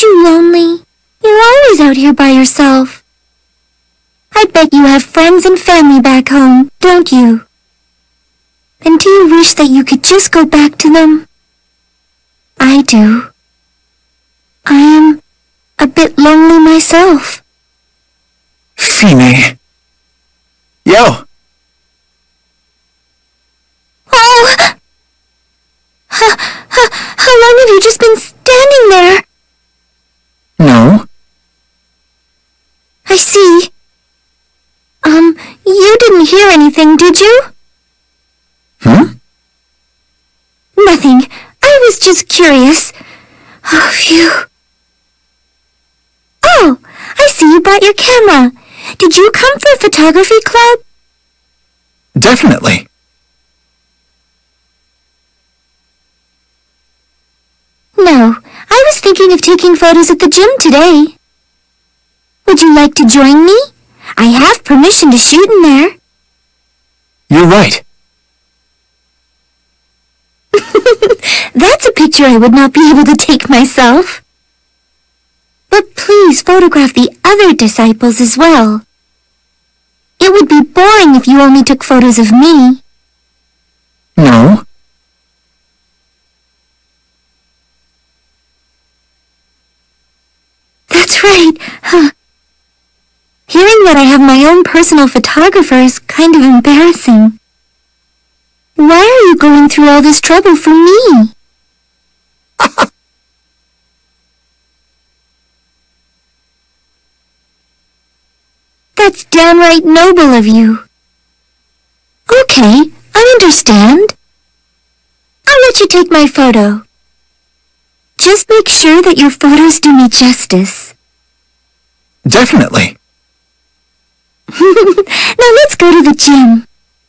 you lonely? You're always out here by yourself. I bet you have friends and family back home, don't you? And do you wish that you could just go back to them? I do. I am a bit lonely myself. Fine. Yo! Oh! How long have you just been standing there? No. I see. You didn't hear anything, did you? Nothing. I was just curious. Oh, phew. Oh, I see you brought your camera. Did you come for a photography club? Definitely. No, I was thinking of taking photos at the gym today. Would you like to join me? I have permission to shoot in there. You're right. That's a picture I would not be able to take myself. But please photograph the other disciples as well. It would be boring if you only took photos of me. No. That's right. Hearing that I have my own personal photographer is kind of embarrassing. Why are you going through all this trouble for me? That's downright noble of you. Okay, I understand. I'll let you take my photo. Just make sure that your photos do me justice. Definitely. Now let's go to the gym.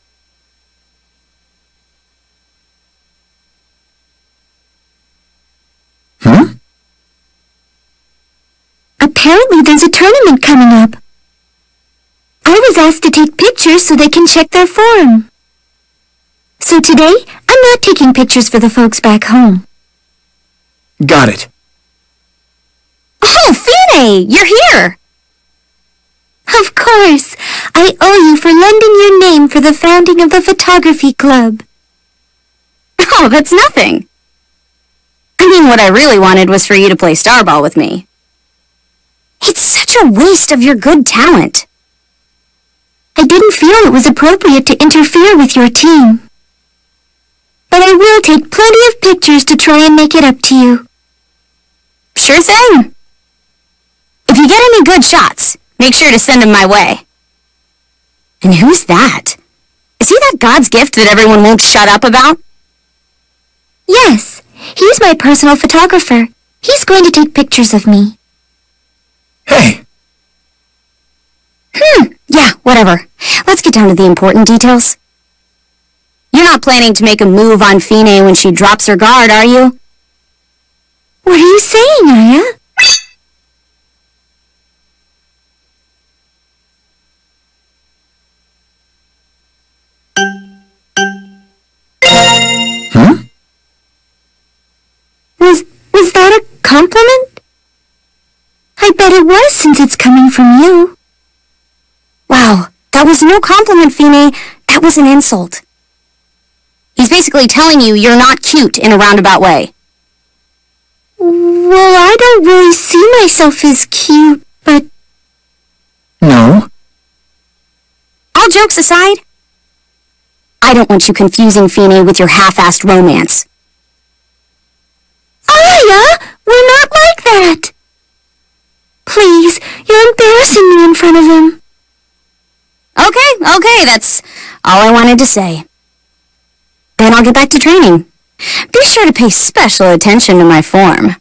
Apparently there's a tournament coming up. I was asked to take pictures so they can check their form. So today, I'm not taking pictures for the folks back home. Got it. Oh, Fine! You're here! Of course! I owe you for lending your name for the founding of the photography club. Oh, that's nothing. I mean, what I really wanted was for you to play starball with me. It's such a waste of your good talent. I didn't feel it was appropriate to interfere with your team. But I will take plenty of pictures to try and make it up to you. Sure thing. If you get any good shots, make sure to send them my way. And who's that? Is he that God's gift that everyone won't shut up about? Yes, he's my personal photographer. He's going to take pictures of me. Hey! Yeah, whatever. Let's get down to the important details. You're not planning to make a move on Fine when she drops her guard, are you? What are you saying, Aya? Was that a compliment? I bet it was, since it's coming from you. Wow, that was no compliment, Fine. That was an insult. He's basically telling you you're not cute in a roundabout way. Well, I don't really see myself as cute, but... No. All jokes aside, I don't want you confusing Fine with your half-assed romance. Aya! We're not like that! Please, you're embarrassing me in front of him. Okay, that's all I wanted to say. Then I'll get back to training. Be sure to pay special attention to my form.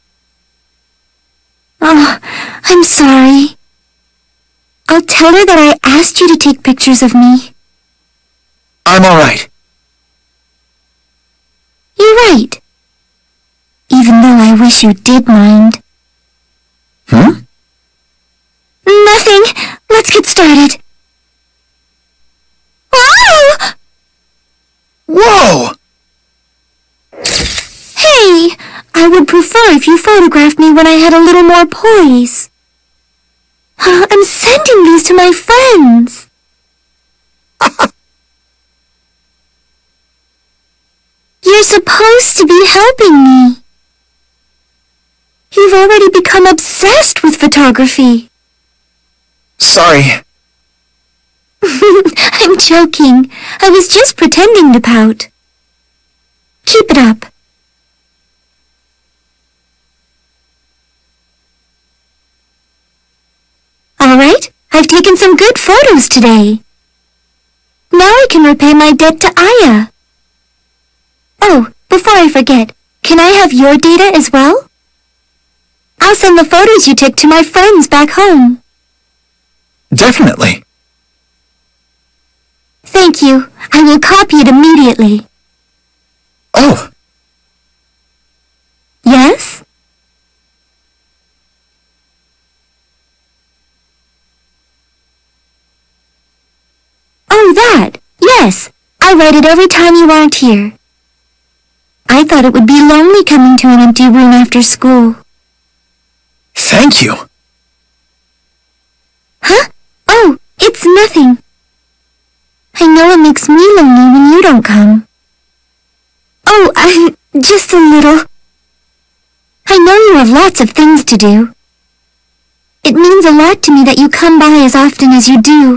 Oh, I'm sorry. I'll tell her that I asked you to take pictures of me. I'm all right. You're right. Even though I wish you did mind. Nothing. Let's get started. Oh! Whoa! Hey! I would prefer if you photographed me when I had a little more poise. I'm sending these to my friends. You're supposed to be helping me. You've already become obsessed with photography. Sorry. I'm joking. I was just pretending to pout. Keep it up. All right, I've taken some good photos today. Now I can repay my debt to Aya. Oh, before I forget, can I have your data as well? I'll send the photos you took to my friends back home. Definitely. Thank you. I will copy it immediately. Oh, Yes? Oh, that! Yes! I write it every time you aren't here. I thought it would be lonely coming to an empty room after school. thank you. Huh? Oh, it's nothing. I know it makes me lonely when you don't come. Oh, just a little. I know you have lots of things to do. It means a lot to me that you come by as often as you do.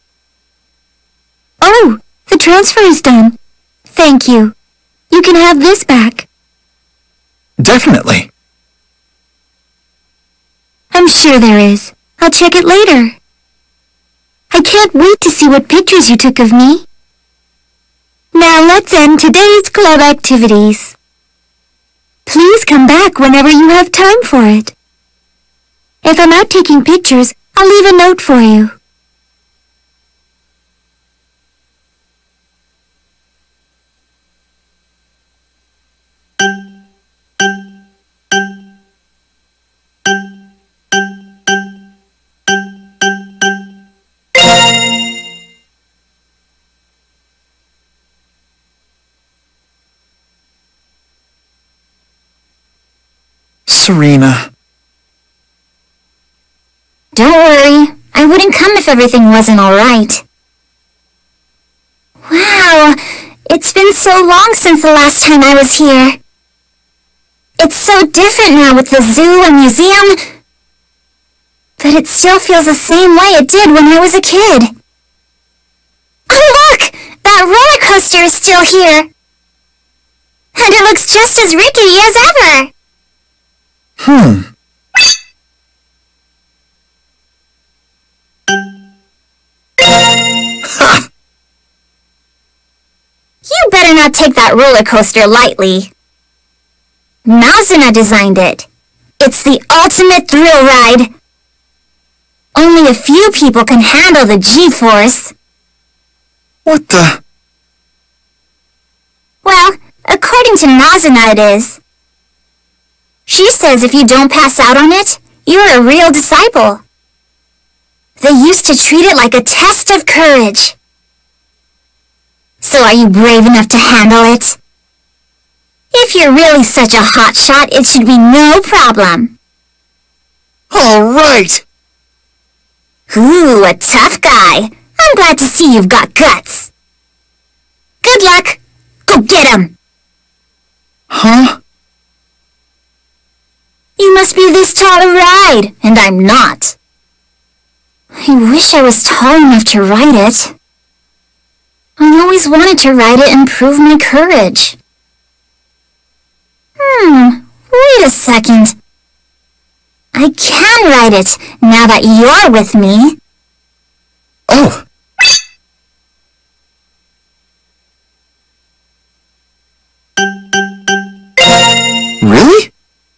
Oh, the transfer is done. Thank you. You can have this back. Definitely. I'm sure there is. I'll check it later. I can't wait to see what pictures you took of me. Now let's end today's club activities. Please come back whenever you have time for it. If I'm out taking pictures, I'll leave a note for you. Serena. Don't worry. I wouldn't come if everything wasn't all right. Wow, it's been so long since the last time I was here. It's so different now with the zoo and museum, but it still feels the same way it did when I was a kid. Oh look! That roller coaster is still here! And it looks just as rickety as ever! Ha! You better not take that roller coaster lightly. Nazuna designed it. It's the ultimate thrill ride. Only a few people can handle the G-force. What the? Well, according to Nazuna it is. She says if you don't pass out on it, you're a real disciple. They used to treat it like a test of courage. So are you brave enough to handle it? If you're really such a hotshot, it should be no problem. All right. Ooh, a tough guy. I'm glad to see you've got guts. Good luck. Go get him. Huh? You must be this tall to ride, and I'm not. I wish I was tall enough to ride it. I always wanted to ride it and prove my courage. Wait a second. I can ride it now that you're with me. Oh. Really?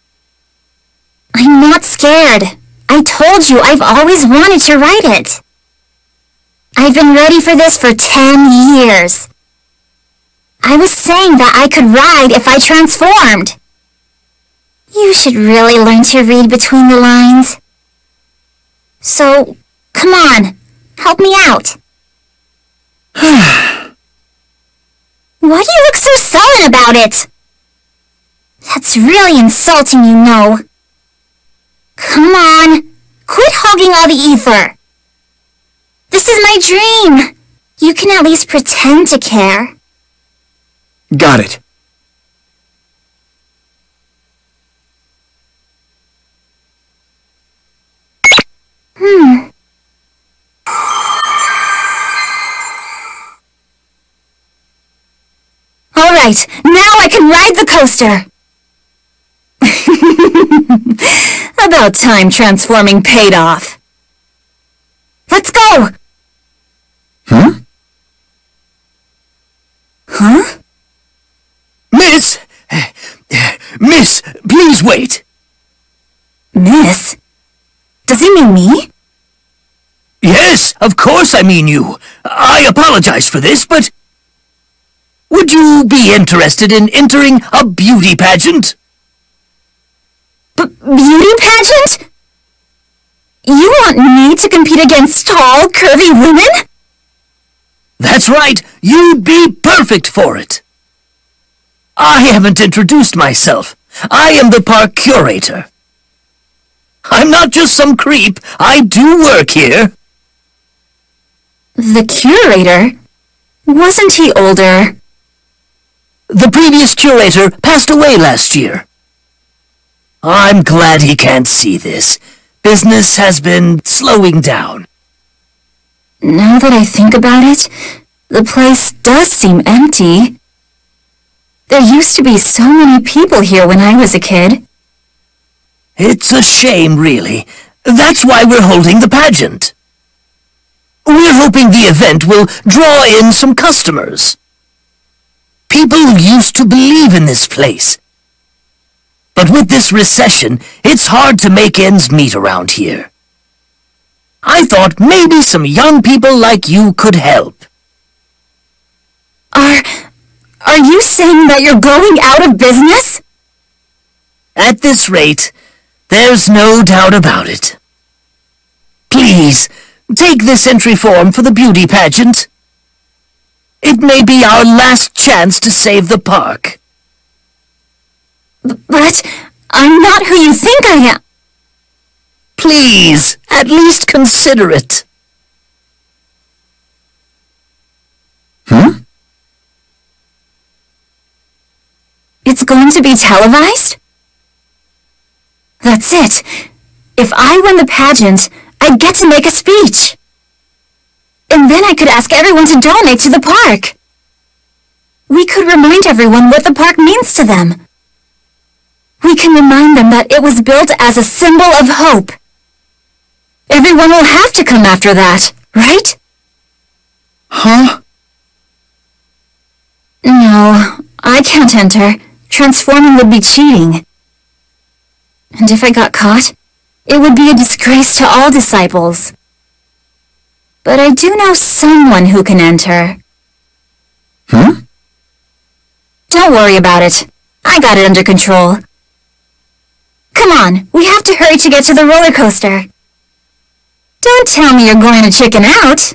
I'm not scared. I told you I've always wanted to ride it. I've been ready for this for 10 years. I was saying that I could ride if I transformed. You should really learn to read between the lines. So, come on, help me out. Why do you look so sullen about it? That's really insulting, you know. Come on, quit hogging all the ether. This is my dream. You can at least pretend to care. Got it. All right, now I can ride the coaster. About time transforming paid off. Let's go! Huh? Huh? Miss! Miss, please wait. Miss? Does he mean me? Yes, of course I mean you. I apologize for this, but... would you be interested in entering a beauty pageant? Beauty pageant? You want me to compete against tall, curvy women? That's right, you'd be perfect for it. I haven't introduced myself. I am the park curator. I'm not just some creep, I do work here. The curator? Wasn't he older? The previous curator passed away last year. I'm glad he can't see this. Business has been slowing down. Now that I think about it, the place does seem empty. There used to be so many people here when I was a kid. It's a shame, really. That's why we're holding the pageant. We're hoping the event will draw in some customers. People used to believe in this place. But with this recession, it's hard to make ends meet around here. I thought maybe some young people like you could help. Are you saying that you're going out of business? At this rate, there's no doubt about it. Please, take this entry form for the beauty pageant. It may be our last chance to save the park. But I'm not who you think I am. Please, at least consider it. Huh? It's going to be televised? That's it. If I win the pageant, I'd get to make a speech. And then I could ask everyone to donate to the park. We could remind everyone what the park means to them. We can remind them that it was built as a symbol of hope. Everyone will have to come after that, right? Huh? No, I can't enter. Transforming would be cheating. And if I got caught, it would be a disgrace to all disciples. But I do know someone who can enter. Huh? Don't worry about it. I got it under control. Come on, we have to hurry to get to the roller coaster. Don't tell me you're going to chicken out.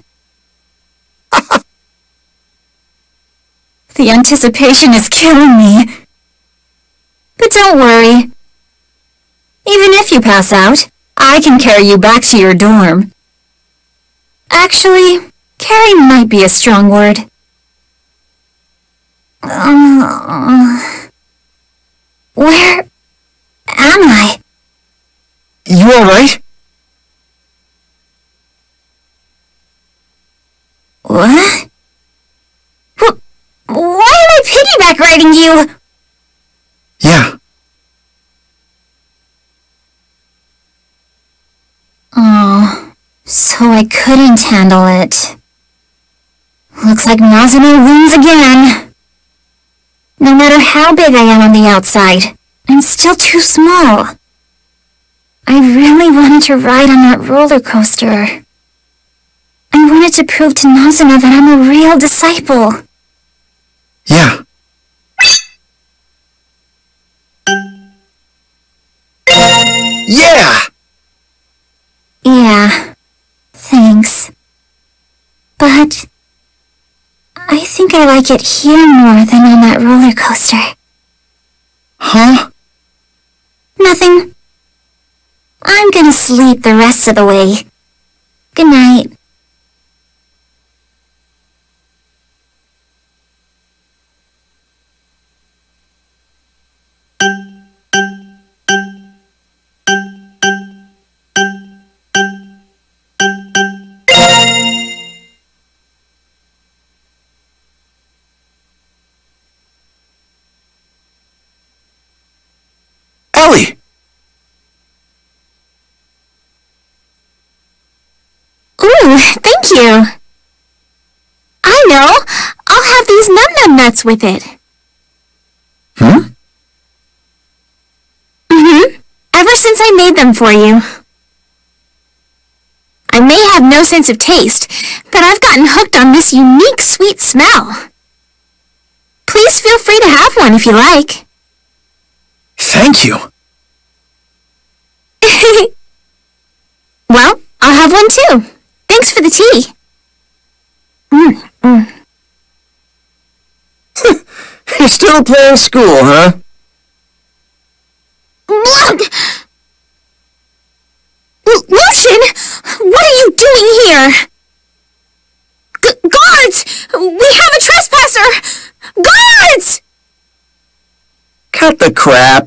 The anticipation is killing me. But don't worry. Even if you pass out, I can carry you back to your dorm. Actually, carry might be a strong word. Where am I? You alright? What? Why am I piggyback riding you? Yeah. Oh, so I couldn't handle it. Looks like Nazuna wins again. No matter how big I am on the outside, I'm still too small. I really wanted to ride on that roller coaster. I wanted to prove to Nazuna that I'm a real disciple. Yeah. Yeah! Yeah, thanks. But I think I like it here more than on that roller coaster. Huh? sleep the rest of the way. Good night. Ellie! Ooh, thank you. I know. I'll have these num-num nuts with it. Hmm? Ever since I made them for you. I may have no sense of taste, but I've gotten hooked on this unique sweet smell. Please feel free to have one if you like. Thank you. Well, I'll have one too. Thanks for the tea. You're still playing school, huh? Look! Lucian! What are you doing here? Guards! We have a trespasser! Guards! Cut the crap.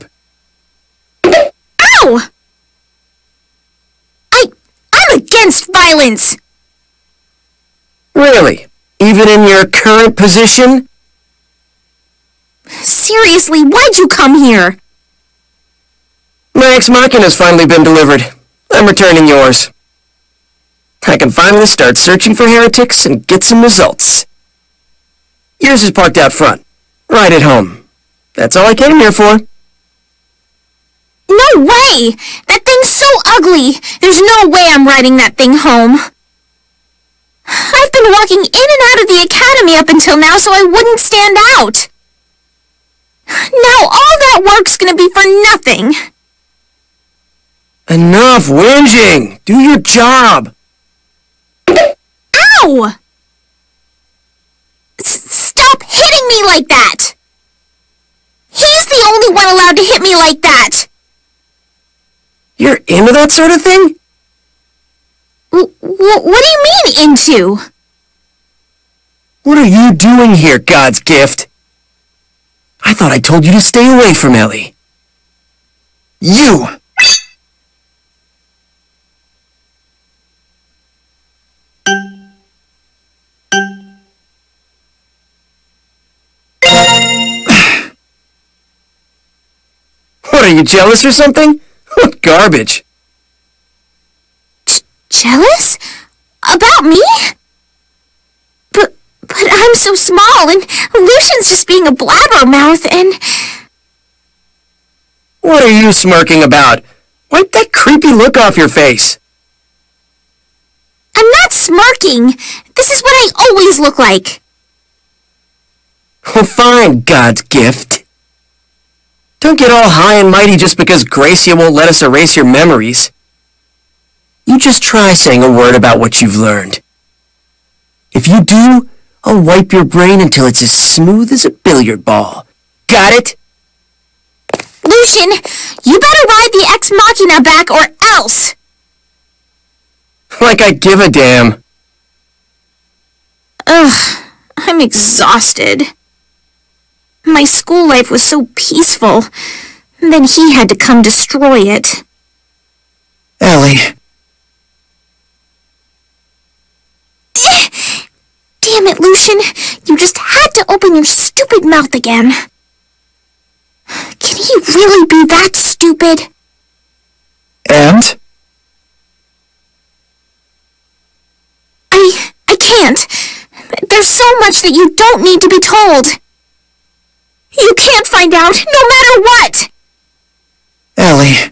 Ow! I'm against violence! Really? Even in your current position? Seriously, why'd you come here? My ex machina's finally been delivered. I'm returning yours. I can finally start searching for heretics and get some results. Yours is parked out front, right at home. That's all I came here for. No way! That thing's so ugly! There's no way I'm riding that thing home. I've been walking in and out of the academy up until now so I wouldn't stand out. Now all that work's gonna be for nothing. Enough whinging! Do your job! Ow! Stop hitting me like that! He's the only one allowed to hit me like that! You're into that sort of thing? What do you mean, into? What are you doing here, God's gift? I thought I told you to stay away from Ellie. You! What, are you jealous or something? What garbage. Jealous? About me? But I'm so small, and Lucian's just being a blabbermouth, and... What are you smirking about? Wipe that creepy look off your face. I'm not smirking. This is what I always look like. Oh, fine, God's gift. Don't get all high and mighty just because Gracia won't let us erase your memories. You just try saying a word about what you've learned. If you do, I'll wipe your brain until it's as smooth as a billiard ball. Got it? Lucian, you better ride the Ex Machina back or else! Like I give a damn. Ugh, I'm exhausted. My school life was so peaceful. Then he had to come destroy it. Ellie. Damn it, Lucian. You just had to open your stupid mouth again. Can he really be that stupid? And? I can't. There's so much that you don't need to be told. You can't find out, no matter what! Ellie.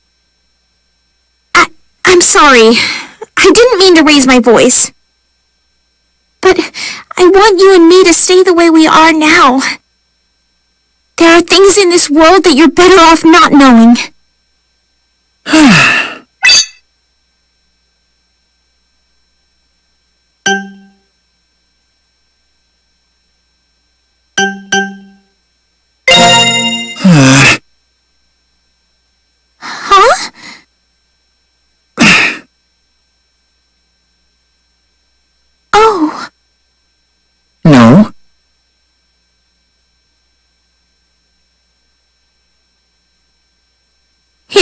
I'm sorry. I didn't mean to raise my voice. But I want you and me to stay the way we are now. There are things in this world that you're better off not knowing. Huh?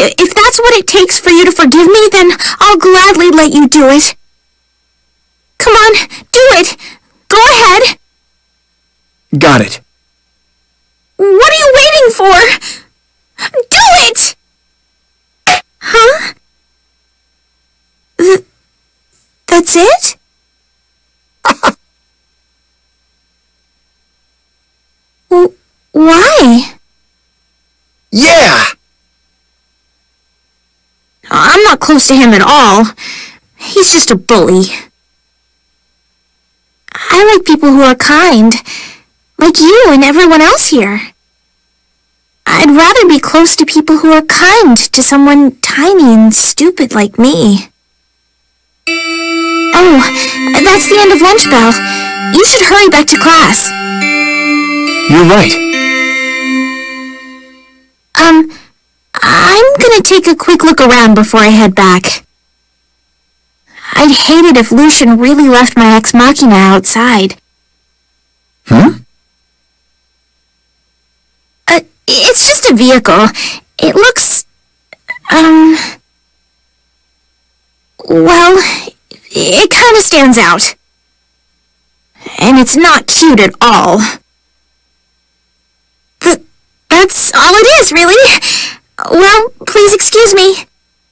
If that's what it takes for you to forgive me, then I'll gladly let you do it. Come on, do it! Go ahead! Got it. What are you waiting for? Do it! Huh? That's it? Why? Yeah! I'm not close to him at all. He's just a bully. I like people who are kind, like you and everyone else here. I'd rather be close to people who are kind to someone tiny and stupid like me. Oh, that's the end of lunch bell. You should hurry back to class. You're right. I'm gonna take a quick look around before I head back. I'd hate it if Lucian really left my ex machina outside. It's just a vehicle. It looks, well, it kinda stands out. And it's not cute at all. That's all it is, really. Well, please excuse me.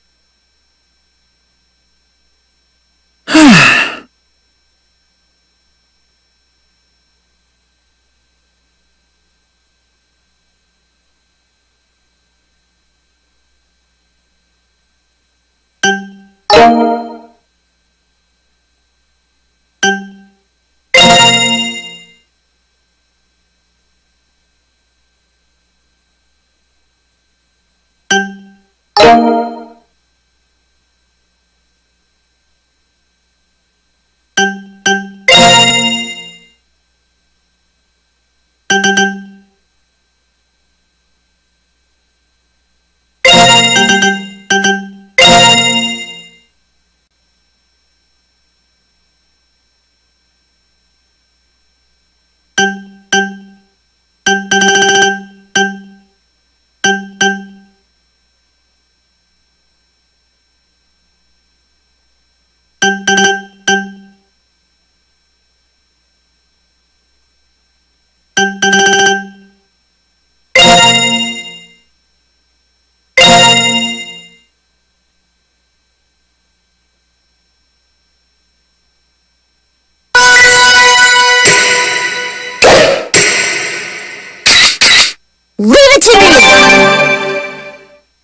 Leave it to me!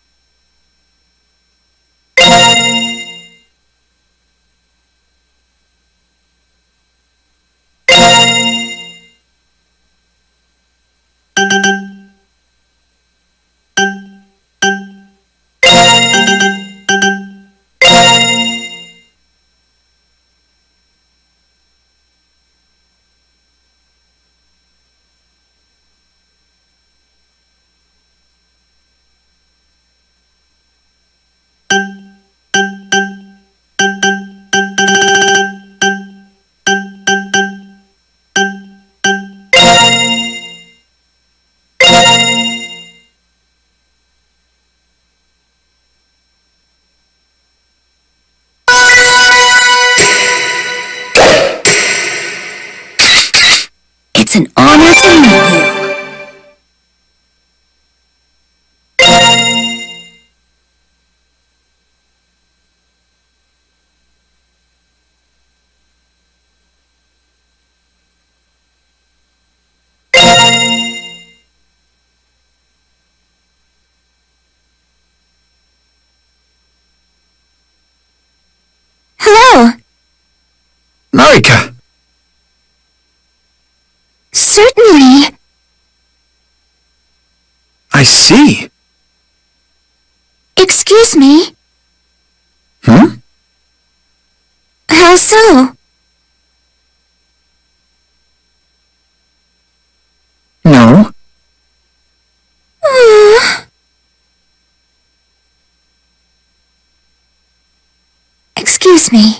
It's an honor to meet you. Hello. Marika! Certainly. I see. Excuse me. How so? No. Excuse me.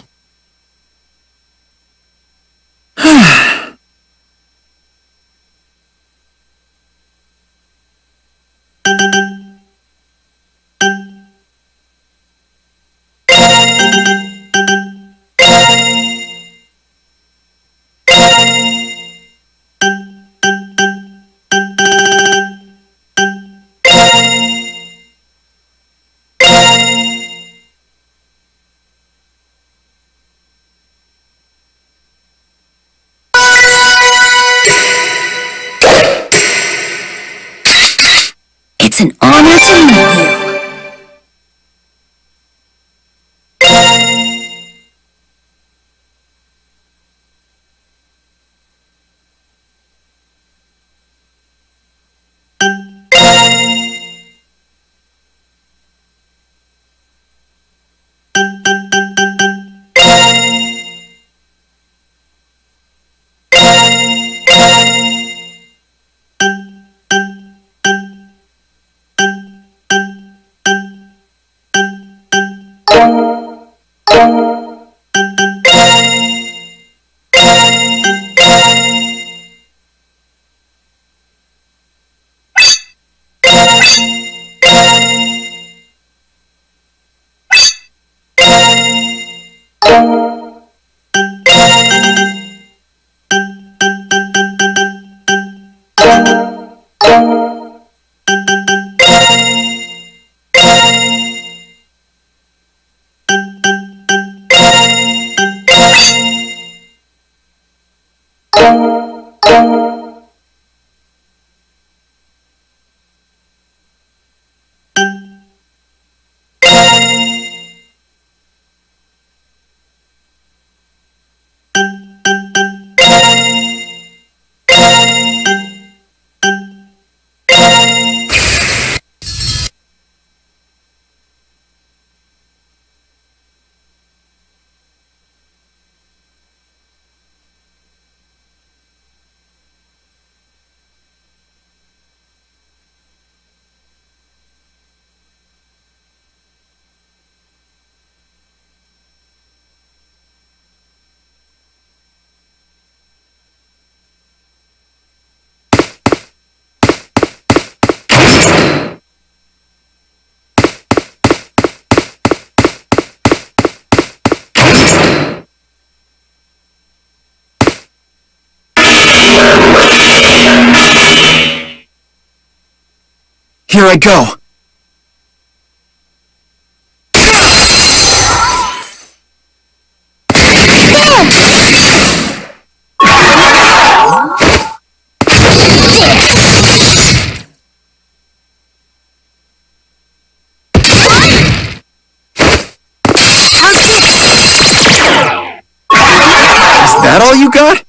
It's an honor to meet you. Here I go. Is that all you got?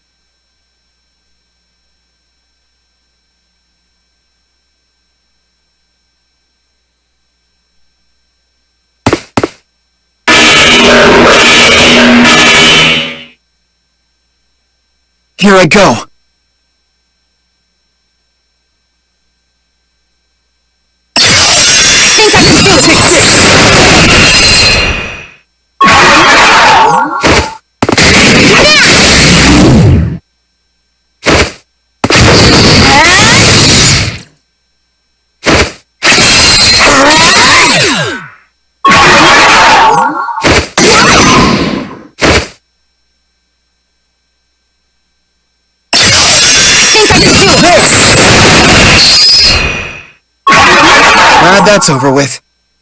Here I go. That's over with.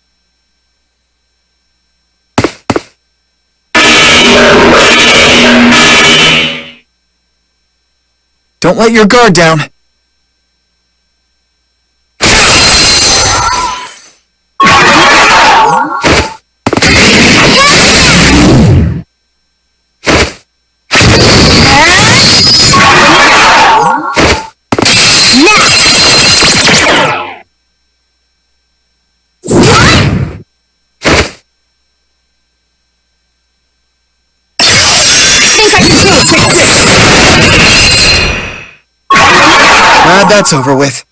Don't let your guard down. That's over with.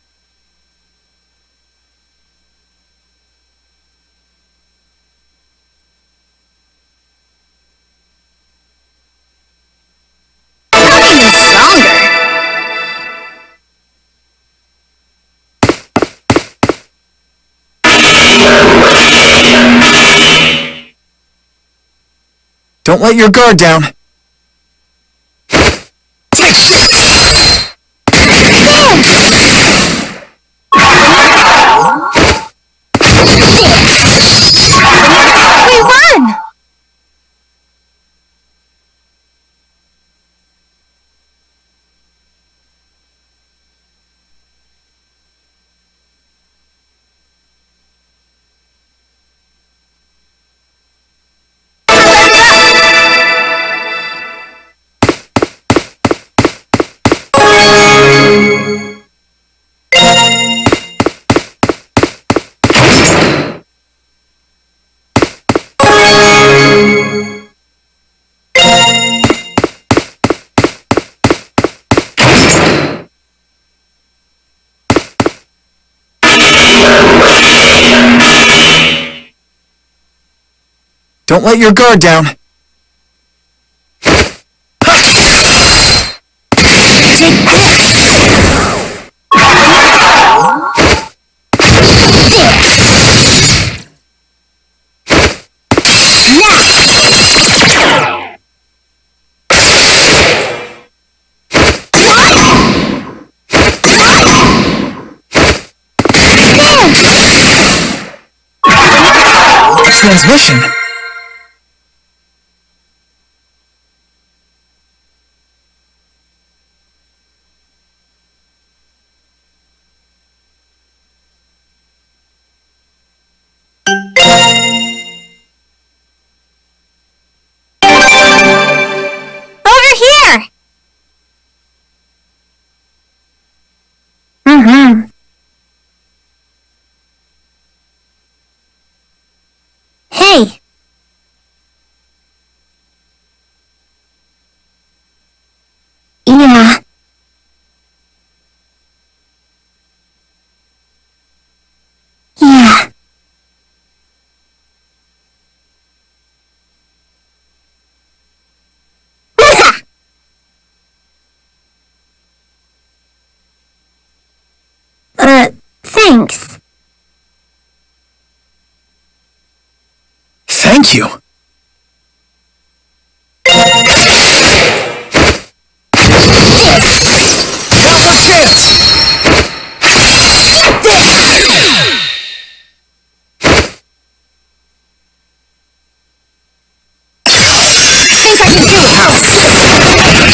Even stronger. Don't let your guard down. Don't let your guard down. Transmission. Over here! Hey! Yeah. Yeah. Thanks. Thank you. Now's our chance! Think I can do it!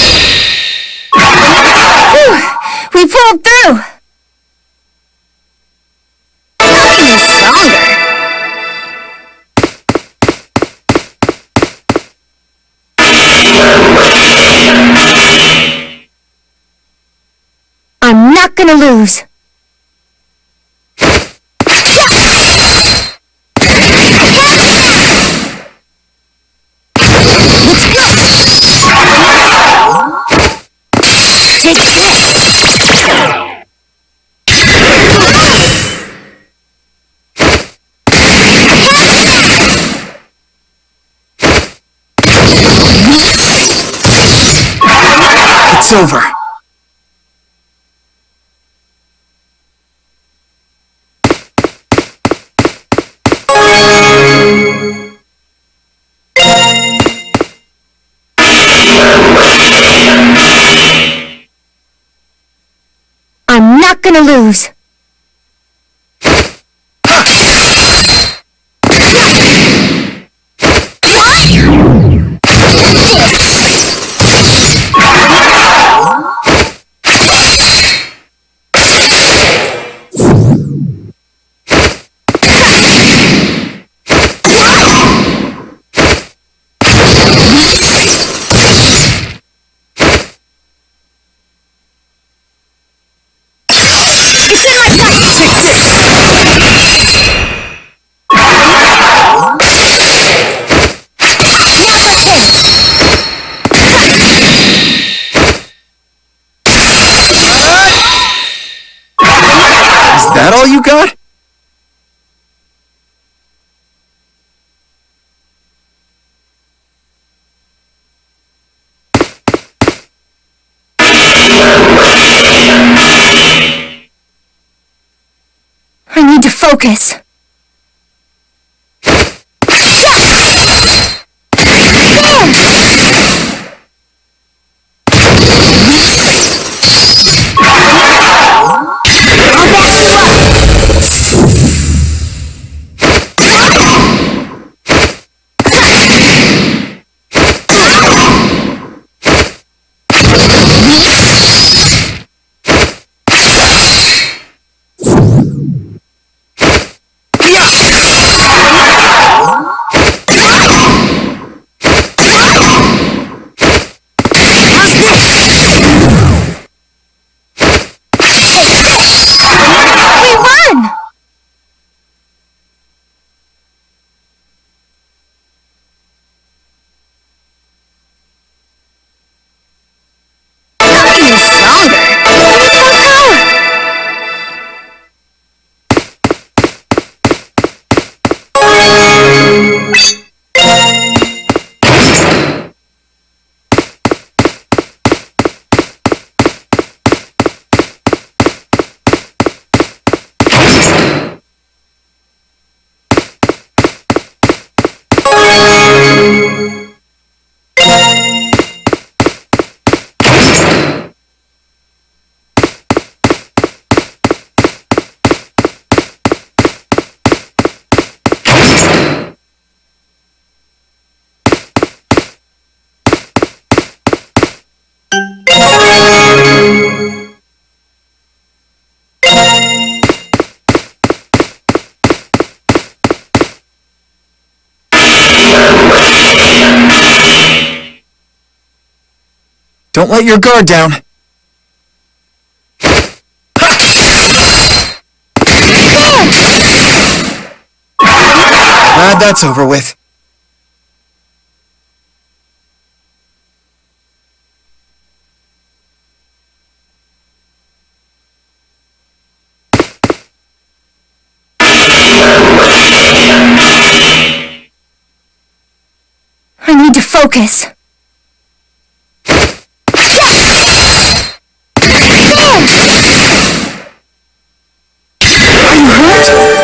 Whew, we pulled through! Nothing is stronger. I'm not gonna lose. Take this! It's over. I'm not gonna lose. Is that all you got? I need to focus. Don't let your guard down. Glad that's over with. I need to focus. Are you hurt?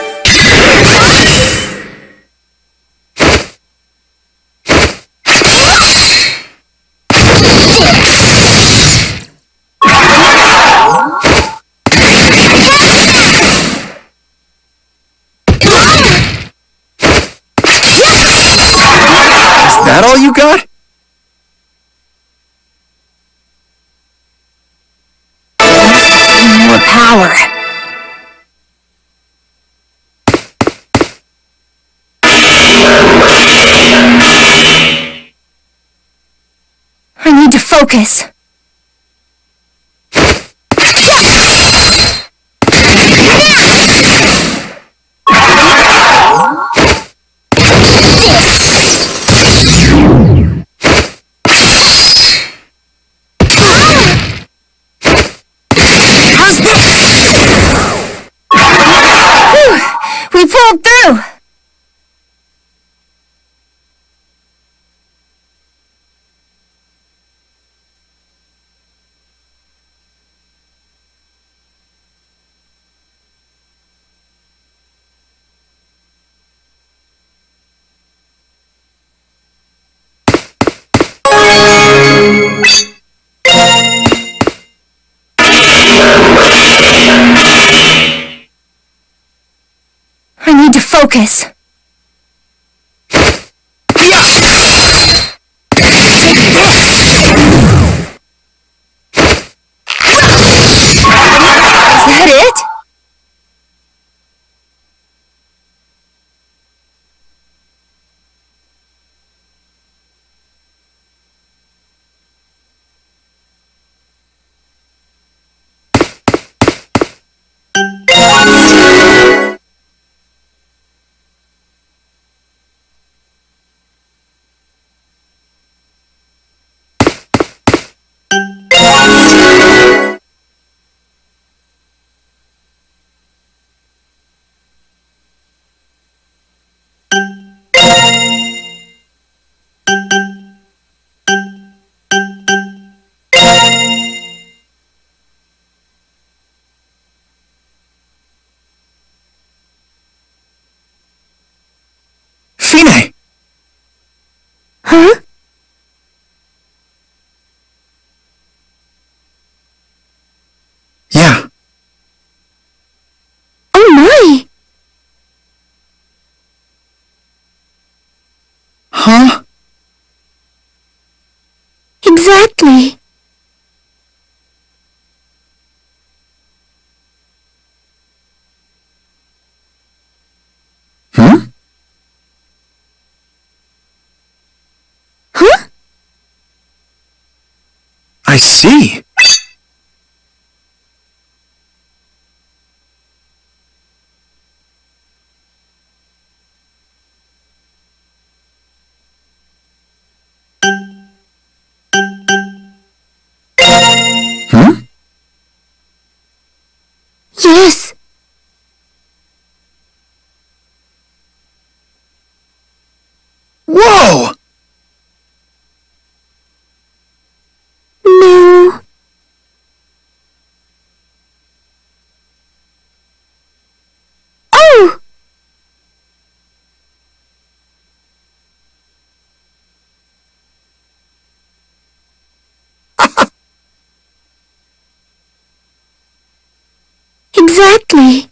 Is that all you got? More power. I need to focus. We pulled through! I need to focus. Is that it? Fine. Huh? Yeah. Oh my! Huh? Exactly. Hmm? Huh? I see. Hmm? Yes. Whoa! No. Oh! Exactly.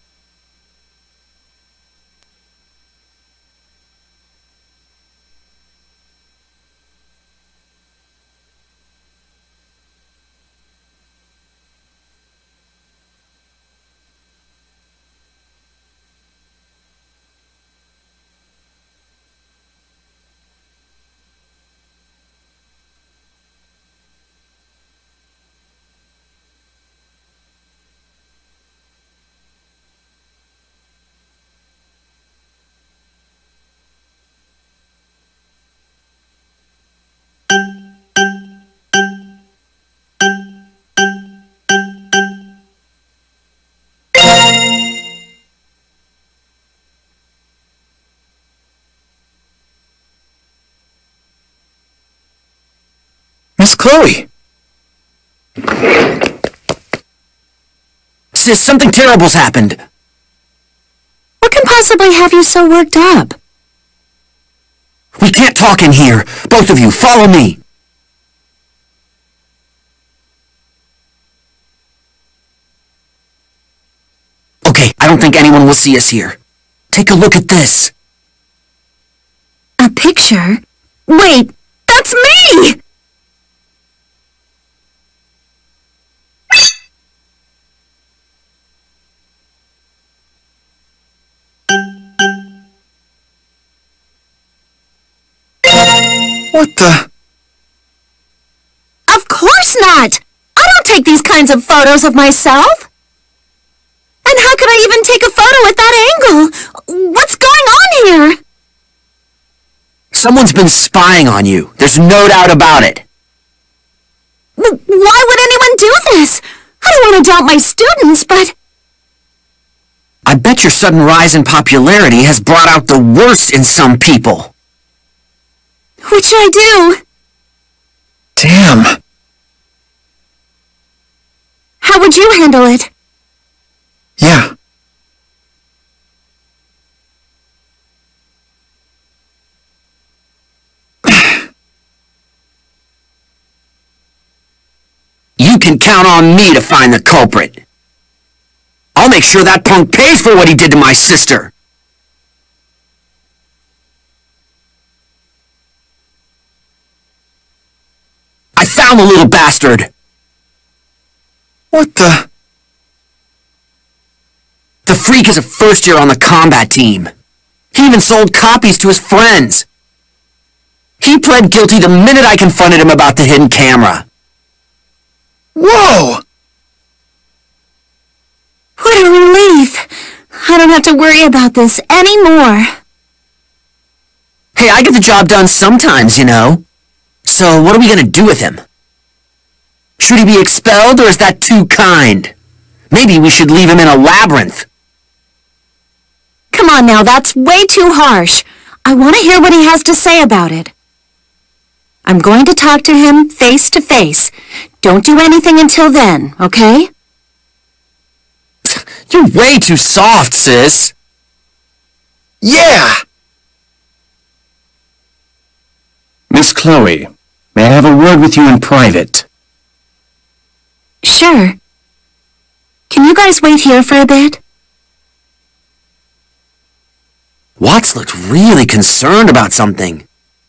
Miss Chloe! Sis, something terrible's happened. What can possibly have you so worked up? We can't talk in here. Both of you, follow me. Okay, I don't think anyone will see us here. Take a look at this. A picture? Wait, that's me! What the? Of course not! I don't take these kinds of photos of myself. And how could I even take a photo at that angle? What's going on here? Someone's been spying on you. There's no doubt about it. Why would anyone do this? I don't want to doubt my students, but... I bet your sudden rise in popularity has brought out the worst in some people. What should I do? Damn. How would you handle it? Yeah. You can count on me to find the culprit. I'll make sure that punk pays for what he did to my sister. I found the little bastard. What the? The freak is a first year on the combat team. He even sold copies to his friends. He pled guilty the minute I confronted him about the hidden camera. Whoa! What a relief. I don't have to worry about this anymore. Hey, I get the job done sometimes, you know. So what are we gonna do with him? Should he be expelled, or is that too kind? Maybe we should leave him in a labyrinth. Come on now, that's way too harsh. I want to hear what he has to say about it. I'm going to talk to him face to face. Don't do anything until then, okay? You're way too soft, sis. Yeah! Miss Chloe, may I have a word with you in private? Sure. Can you guys wait here for a bit? Watts looked really concerned about something.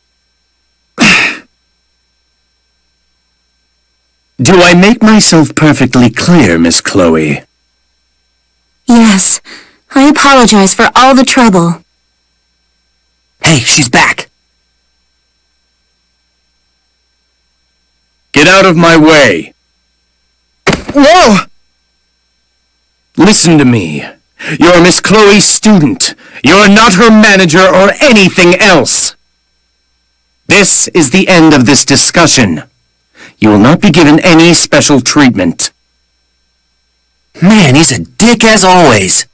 Do I make myself perfectly clear, Miss Chloe? Yes. I apologize for all the trouble. Hey, she's back. Get out of my way! Whoa! Listen to me. You're Miss Chloe's student. You're not her manager or anything else. This is the end of this discussion. You will not be given any special treatment. Man, he's a dick as always.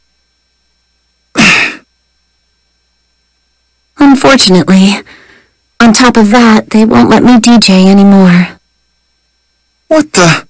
Unfortunately, on top of that, they won't let me DJ anymore. What the?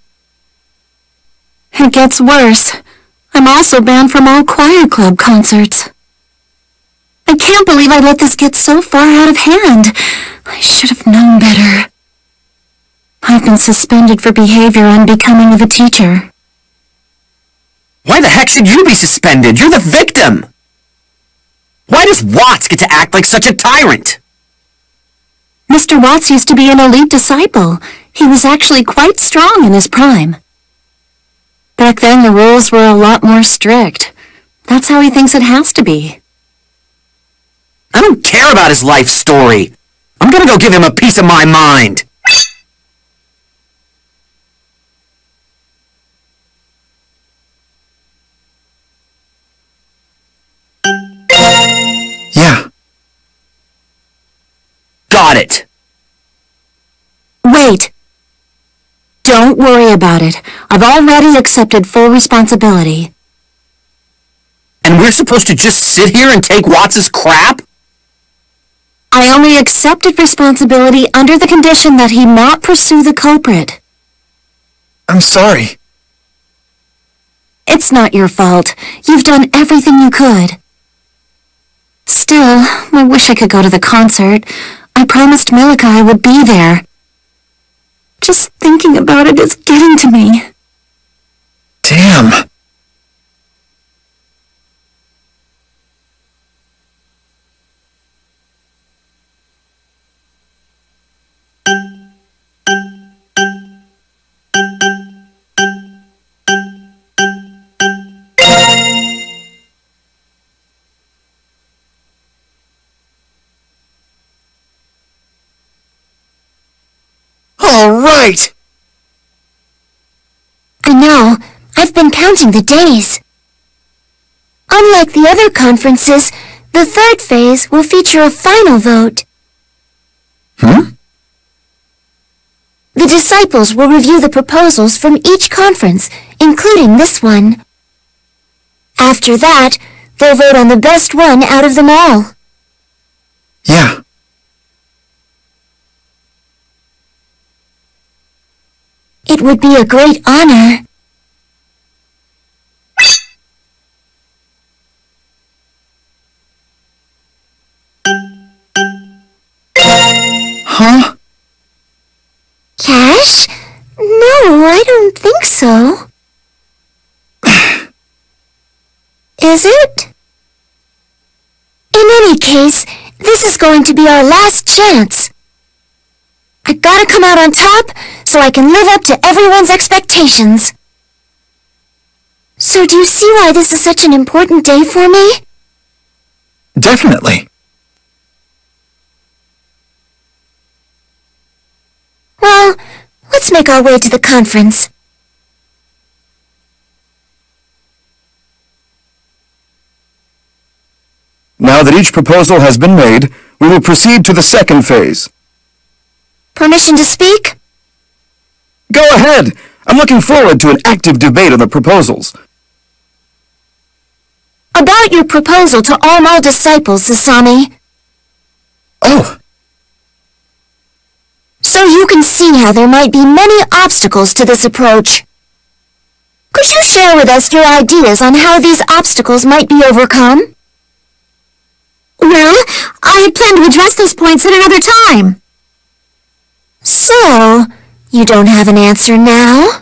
It gets worse. I'm also banned from all choir club concerts. I can't believe I let this get so far out of hand. I should have known better. I've been suspended for behavior unbecoming of a teacher. Why the heck should you be suspended? You're the victim! Why does Watts get to act like such a tyrant? Mr. Watts used to be an elite disciple. He was actually quite strong in his prime. Back then, the rules were a lot more strict. That's how he thinks it has to be. I don't care about his life story. I'm gonna go give him a piece of my mind. Yeah. Got it. Wait. Don't worry about it. I've already accepted full responsibility. And we're supposed to just sit here and take Watts' crap? I only accepted responsibility under the condition that he not pursue the culprit. I'm sorry. It's not your fault. You've done everything you could. Still, I wish I could go to the concert. I promised Milika I would be there. Just thinking about it is getting to me. Damn. All right! I know. I've been counting the days. Unlike the other conferences, the third phase will feature a final vote. Hmm? The disciples will review the proposals from each conference, including this one. After that, they'll vote on the best one out of them all. Yeah. It would be a great honor. Huh? Cash? No, I don't think so. Is it? In any case, this is going to be our last chance. I gotta come out on top so I can live up to everyone's expectations. So do you see why this is such an important day for me? Definitely. Well, let's make our way to the conference. Now that each proposal has been made, we will proceed to the second phase. Permission to speak? Go ahead! I'm looking forward to an active debate on the proposals. About your proposal to arm all disciples, Sasami. Oh, So you can see how there might be many obstacles to this approach. Could you share with us your ideas on how these obstacles might be overcome? Well, I had planned to address those points at another time. So, you don't have an answer now?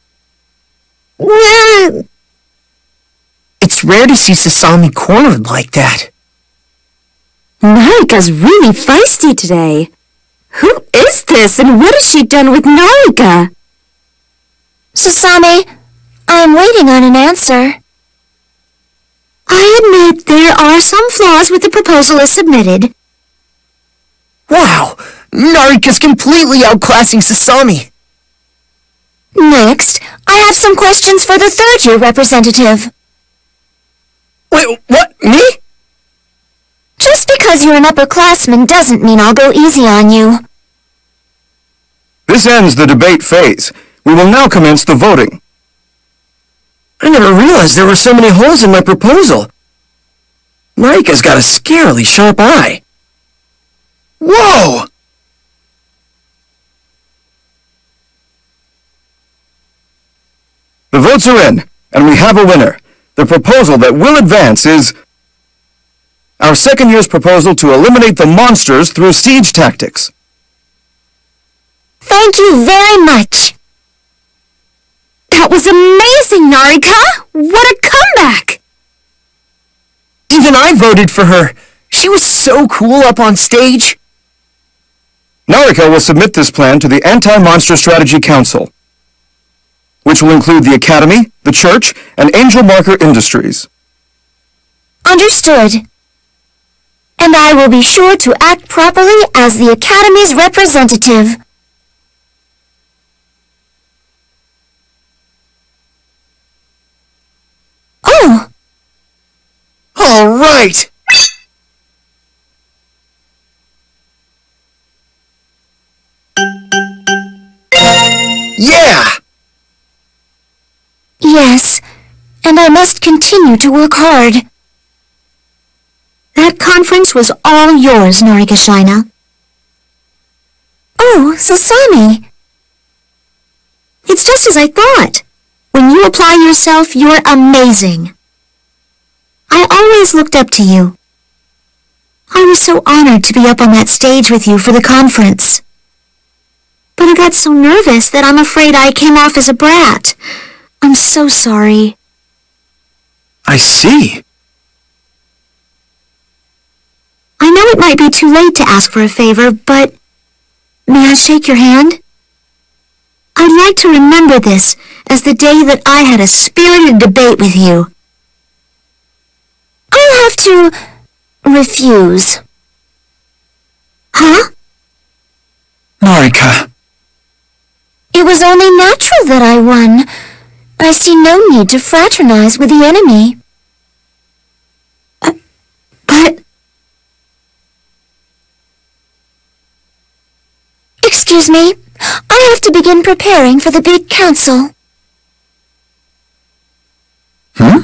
Well, it's rare to see Sasami cornered like that. Narika's really feisty today. Who is this and what has she done with Narika? Sasami, I'm waiting on an answer. I admit there are some flaws with the proposal as submitted. Wow, Narika's completely outclassing Sasami. Next, I have some questions for the third-year representative. Wait, what? Me? Just because you're an upperclassman doesn't mean I'll go easy on you. This ends the debate phase. We will now commence the voting. I never realized there were so many holes in my proposal. Narika's got a scarily sharp eye. Whoa! The votes are in, and we have a winner. The proposal that will advance is our second year's proposal to eliminate the monsters through siege tactics. Thank you very much. That was amazing, Narika! What a comeback! Even I voted for her. She was so cool up on stage. Narika will submit this plan to the Anti-Monster Strategy Council, which will include the Academy, the Church, and Angel Marker Industries. Understood. And I will be sure to act properly as the Academy's representative. Oh! All right. Yeah! Yes, and I must continue to work hard. That conference was all yours, Norikashina. Oh, Sasami. It's just as I thought. When you apply yourself, you're amazing. I always looked up to you. I was so honored to be up on that stage with you for the conference. But I got so nervous that I'm afraid I came off as a brat. I'm so sorry. I see. I know it might be too late to ask for a favor, but may I shake your hand? I'd like to remember this as the day that I had a spirited debate with you. I'll have to refuse. Huh? Norika. It was only natural that I won. I see no need to fraternize with the enemy. But... Excuse me, I have to begin preparing for the big council. Hmm?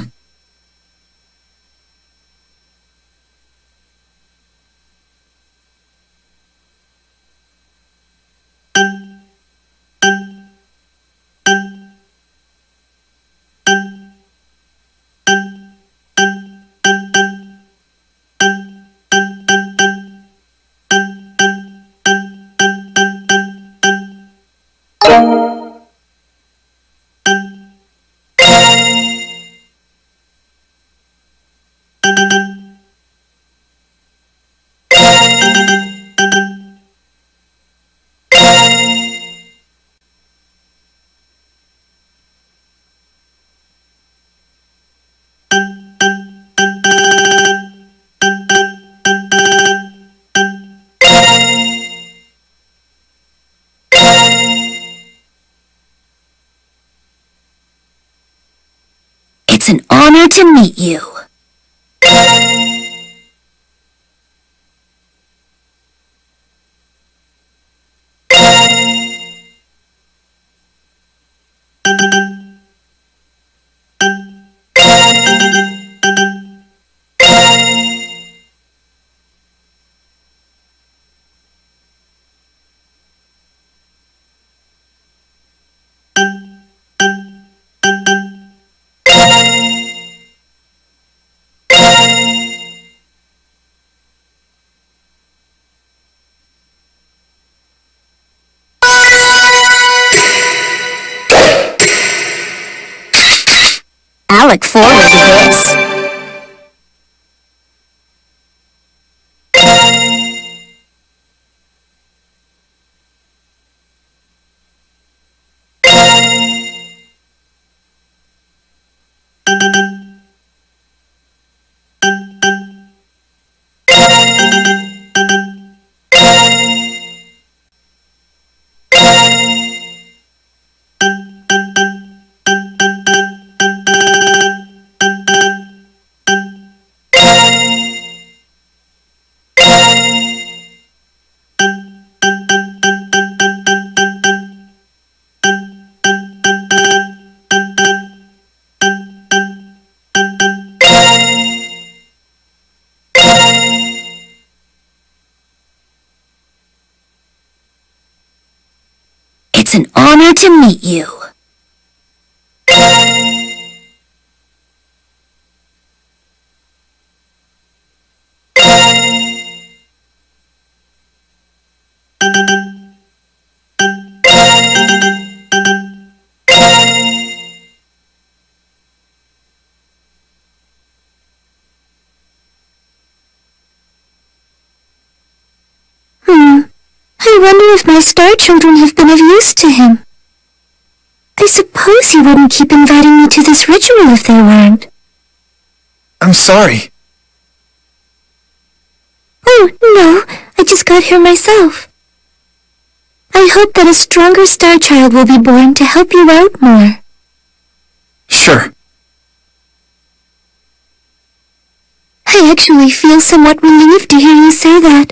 It's an honor to meet you. I look forward to this. It's an honor to meet you. I wonder if my star children have been of use to him. I suppose he wouldn't keep inviting me to this ritual if they weren't. I'm sorry. Oh, no, I just got here myself. I hope that a stronger star child will be born to help you out more. Sure. I actually feel somewhat relieved to hear you say that.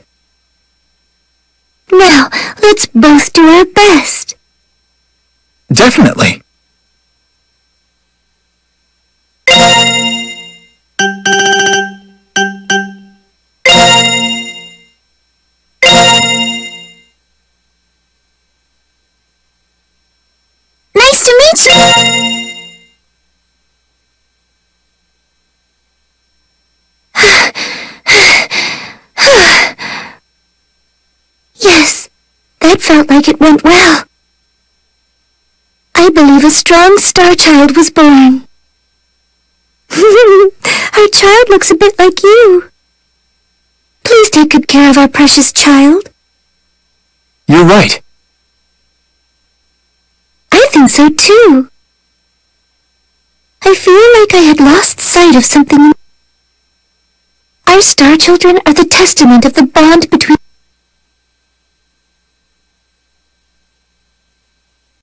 Now, let's both do our best. Definitely. It felt like it went well. I believe a strong star child was born. Our child looks a bit like you. Please take good care of our precious child. You're right. I think so too. I feel like I had lost sight of something. Our star children are the testament of the bond between